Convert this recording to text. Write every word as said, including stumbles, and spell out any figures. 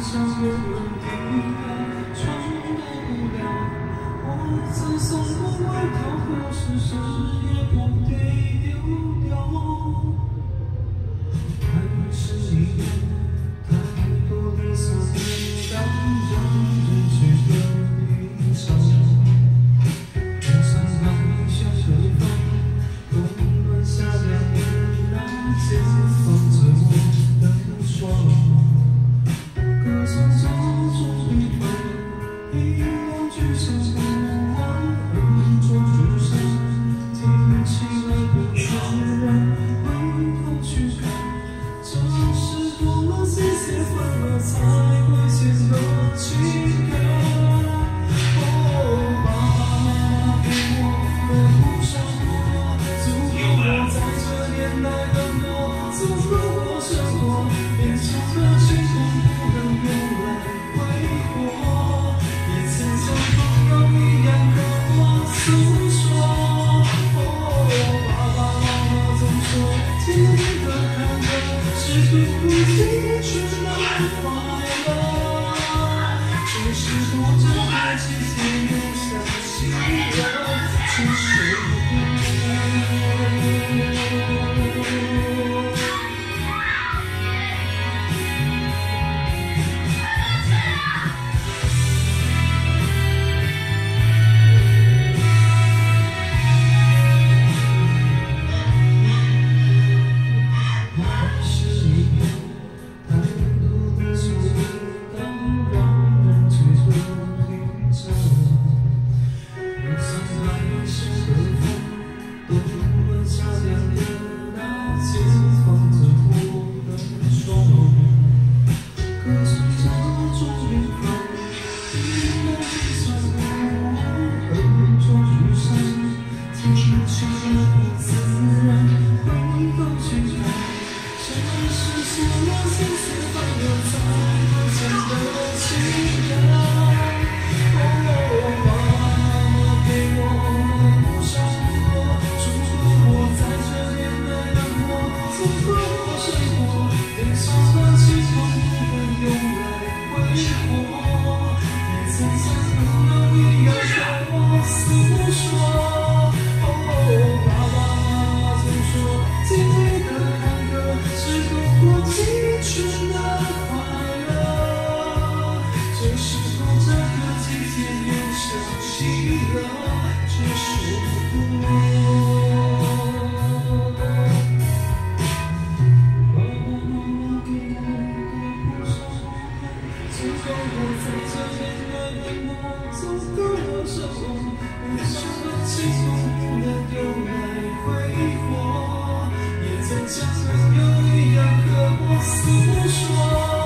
像有人抵达，穿过不了。我曾送过外套，可是生日也不得丢掉。还是一样，太多的思念，让人去流离伤。天上那一小北风，冬暖夏凉，让街放着我的双。歌颂这种平凡，一样聚散不完，恩重如山，听起来不自然，回头去看，这是多么细碎纷乱才会显得情感。哦，爸爸妈妈给我的不少话，足够我在这年代的我，走过我生活，变成了青春。用来挥霍，也曾像朋友一样和我诉说。哦，爸爸妈妈总说，甜蜜的坎坷是突破青春的快乐。这是多这个季节又想起了，只是像朋友一样和我诉说。